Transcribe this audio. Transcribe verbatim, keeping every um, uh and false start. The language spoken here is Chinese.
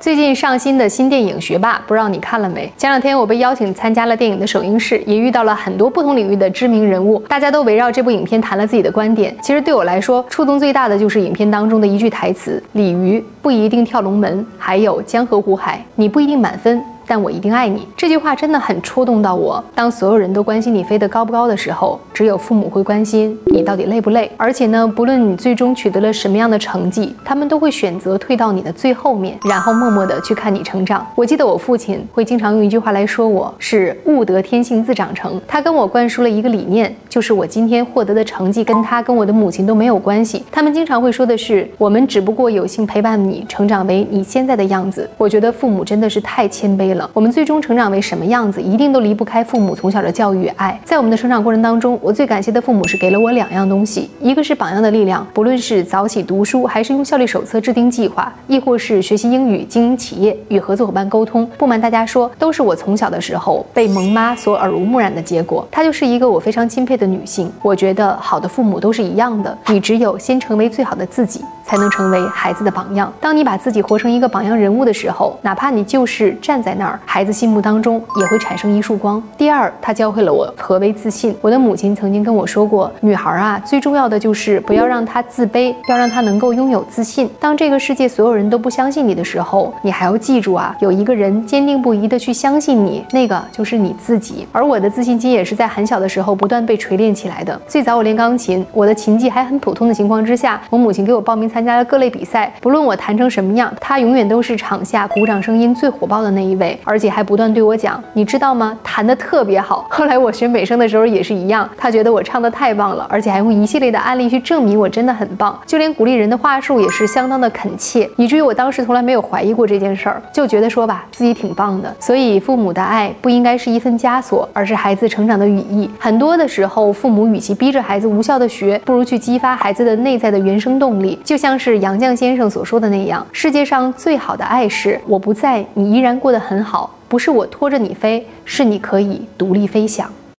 最近上新的新电影《学霸》，不知道你看了没？前两天我被邀请参加了电影的首映式，也遇到了很多不同领域的知名人物，大家都围绕这部影片谈了自己的观点。其实对我来说，触动最大的就是影片当中的一句台词：“鲤鱼不一定跳龙门，还有江河湖海，你不一定满分。”但我一定爱你。这句话真的很戳动到我。当所有人都关心你飞得高不高的时候，只有父母会关心你到底累不累。而且呢，不论你最终取得了什么样的成绩，他们都会选择退到你的最后面，然后默默地去看你成长。我记得我父亲会经常用一句话来说我是物得天性自长成。他跟我灌输了一个理念，就是我今天获得的成绩跟他跟我的母亲都没有关系。他们经常会说的是，我们只不过有幸陪伴你成长为你现在的样子。我觉得父母真的是太谦卑了。我们最终成长为什么样子，一定都离不开父母从小的教育与爱。在我们的成长过程当中，我最感谢的父母是给了我两样东西，一个是榜样的力量，不论是早起读书，还是用效率手册制定计划，亦或是学习英语、经营企业、与合作伙伴沟通。不瞒大家说，都是我从小的时候被萌妈所耳濡目染的结果。她就是一个我非常钦佩的女性。我觉得好的父母都是一样的，你只有先成为最好的自己，才能成为孩子的榜样。当你把自己活成一个榜样人物的时候，哪怕你就是站在那儿，孩子心目当中也会产生一束光。第二，他教会了我何为自信。我的母亲曾经跟我说过，女孩啊，最重要的就是不要让她自卑，要让她能够拥有自信。当这个世界所有人都不相信你的时候，你还要记住啊，有一个人坚定不移的去相信你，那个就是你自己。而我的自信心也是在很小的时候不断被锤炼起来的。最早我练钢琴，我的琴技还很普通的情况之下，我母亲给我报名参加了各类比赛，不论我弹成什么样，她永远都是场下鼓掌声音最火爆的那一位，而且还不断对我讲，你知道吗？弹得特别好。后来我学美声的时候也是一样，他觉得我唱得太棒了，而且还用一系列的案例去证明我真的很棒。就连鼓励人的话术也是相当的恳切，以至于我当时从来没有怀疑过这件事儿，就觉得说吧，自己挺棒的。所以父母的爱不应该是一份枷锁，而是孩子成长的羽翼。很多的时候，父母与其逼着孩子无效的学，不如去激发孩子的内在的原生动力。就像是杨绛先生所说的那样，世界上最好的爱是我不在，你依然过得很好。不是我拖着你飞，是你可以独立飞翔。